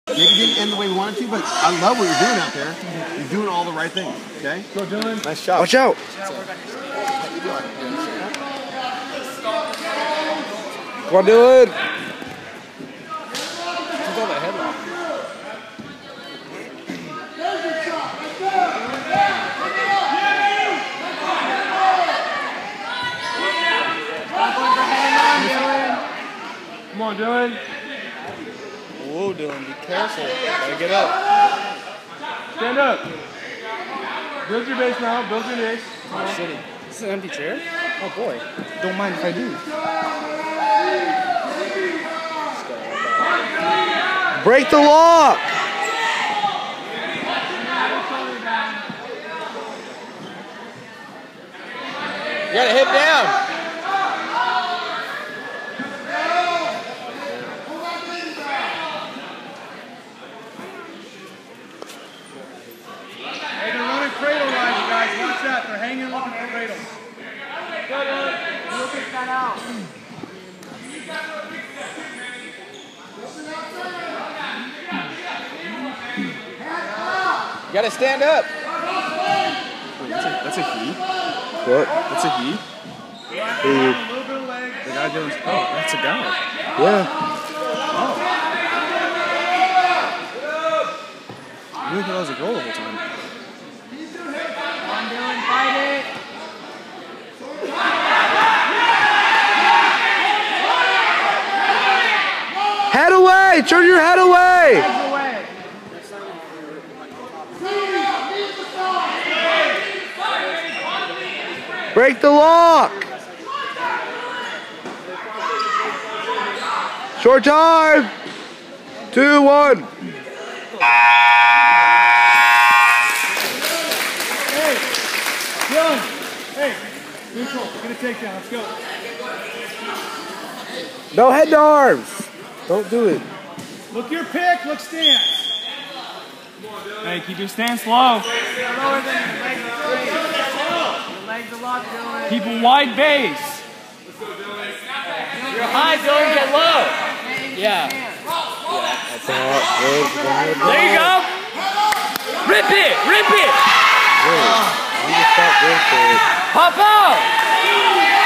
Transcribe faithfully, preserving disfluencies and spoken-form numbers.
Maybe it didn't end the way we wanted to, but I love what you're doing out there. You're doing all the right things, okay? Go, Dylan. Nice shot. Watch out. Come on, Dylan. Just all that headlock. Come on, Dylan. Whoa, Dylan, be careful. Gotta get up. Stand up. Build your base now. Build your base. Oh, shit. This is an empty chair? Oh, boy. Don't mind if I do. Break the lock. You gotta hit down. Hey, they're running cradle lines, you guys. Watch that. They're hanging looking for cradles. Go, Dylan. Look at that out. You gotta stand up. Wait, that's a, that's a he? What? That's a he? Hey. The guy doing... Oh, that's a guy. Yeah. Oh. I didn't think that was a girl the whole time. Come on, Dylan, fight it. Head away. Turn your head away. Heads away. Break the lock. Short time. Two, one. Hey, Dylan. Hey, neutral. Get a takedown. Let's go. No head to arms. Don't do it. Look your pick. Look stance. Hey, keep your stance low. Lower than your legs. Your legs are locked, Dylan. Keep a wide base. You're high, Dylan. Get low. Yeah. There you go. Rip it. Rip it. Wait, you just stop there for it. Pop out.